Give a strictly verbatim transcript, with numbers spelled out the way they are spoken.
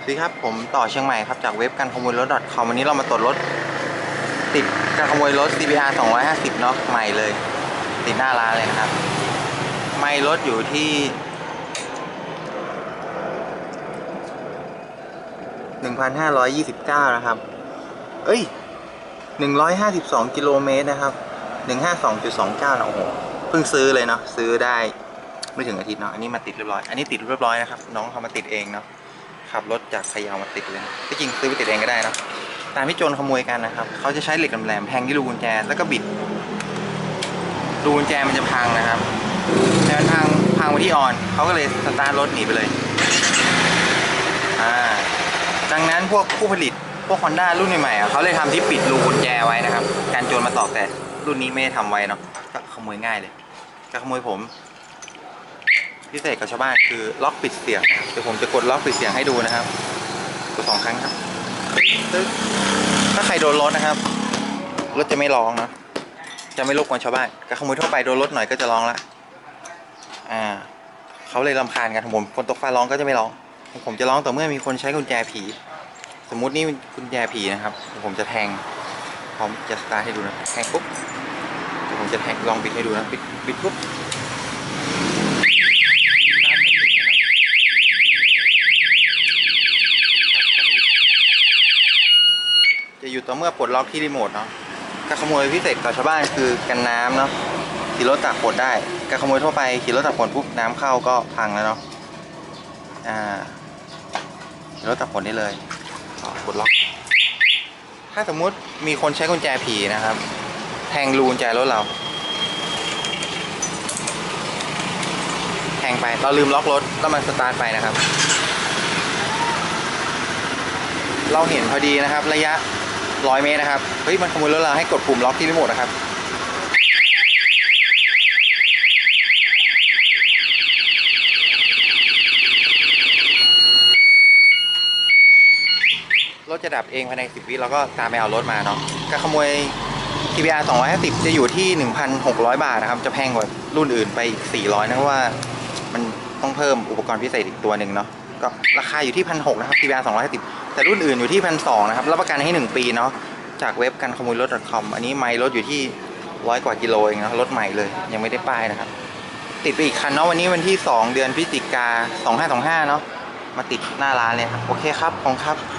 สวัสดีครับผมต่อเชียงใหม่ครับจากเว็บการขโมยรถ .com วันนี้เรามาตรวจรถติดการขโมยรถ ซี บี อาร์ สองร้อยห้าสิบเนาะใหม่เลยติดหน้าร้านเลยนะครับไม่รถอยู่ที่หนึ่งพันห้าร้อยยี่สิบเก้านะครับเอ้ยหนึ่งร้อยห้าสิบสองกิโลเมตรนะครับหนึ่งห้าสองจุดสองเก้านะโอ้โหเพิ่งซื้อเลยเนาะซื้อได้ไม่ถึงอาทิตย์เนาะอันนี้มาติดเรียบร้อยอันนี้ติดเรียบร้อยนะครับน้องเขามาติดเองเนาะขับรถจากพะเยามาติดเลยที่จริงซื้อไปติดเองก็ได้นะตามที่โจรขโมยกันนะครับเขาจะใช้เหล็กแหลมๆแทงที่รูกุญแจแล้วก็บิดรูกุญแจมันจะพังนะครับแต่มันพังพังไปที่ออนเขาก็เลยสตาร์ทรถหนีไปเลยอ่าดังนั้นพวกผู้ผลิตพวก Honda รุ่นใหม่ๆเขาเลยทำที่ปิดรูกุญแจไว้นะครับการโจรมาตอกแต่รุ่นนี้ไม่ได้ทำไว้เนาะก็ขโมยง่ายเลยจะขโมยผมพิเศษกับชาวบ้านคือล็อกปิดเสียงนะครับเดี๋ยวผมจะกดล็อกปิดเสียงให้ดูนะครับกดสองครั้งครับถ้าใครโดนรถนะครับรถจะไม่ร้องนะจะไม่รบกวนชาวบ้านการขโมยทั่วไปโดนรถหน่อยก็จะร้องละอ่าเขาเลยรำคาญกันผมคนตกฟ้าร้องก็จะไม่ร้องผมจะร้องต่อเมื่อมีคนใช้กุญแจผีสมมุตินี่กุญแจผีนะครับผมจะแทงพร้อมจะสตาร์ทให้ดูนะแทงปุ๊บผมจะแทงลองบิดให้ดูนะบิดบิดปุ๊บจะอยู่ต่อเมื่อปลดล็อกที่รีโมทเนาะการขโมยพิเศษกับชาวบ้านคือกันน้ำเนาะขี่รถตากฝนได้การขโมยทั่วไปขี่รถตากฝนปุ๊บน้ำเข้าก็พังแล้วเนาะอ่าขี่รถตากฝนได้เลยปลดล็อกถ้าสมมุติมีคนใช้กุญแจผีนะครับแทงรูกุญแจรถเราแทงไปเราลืมล็อกรถแล้วมันสตาร์ทไปนะครับเราเห็นพอดีนะครับระยะร้อยเมตรนะครับเฮ้ยมันขโมยรถเราให้กดปุ่มล็อกที่รีโมทนะครับรถจะดับเองภายในสิบวิเราก็ตามไปเอารถมาเนาะการขโมย ซี บี อาร์ สองร้อยห้าสิบจะอยู่ที่ หนึ่งพันหกร้อย บาทนะครับจะแพงกว่ารุ่นอื่นไปอีกสี่ร้อยนะเพราะว่ามันต้องเพิ่มอุปกรณ์พิเศษอีกตัวหนึ่งเนาะก็ราคาอยู่ที่ หนึ่งพันหกร้อย นะครับ ซี บี อาร์ สองร้อยห้าสิบแต่รุ่นอื่นอยู่ที่ หนึ่งพันสองร้อย นะครับรับประกันให้หนึ่งปีเนาะจากเว็บการขโมยรถ .com อันนี้ไมล์รถอยู่ที่ร้อยกว่ากิโลเองนะรถใหม่เลยยังไม่ได้ป้ายนะครับติดไปอีกคันเนาะวันนี้วันที่สองเดือนพฤศจิกาสองพันห้าร้อยยี่สิบห้าเนาะมาติดหน้าร้านเลยครับโอเคครับขอบคุณครับ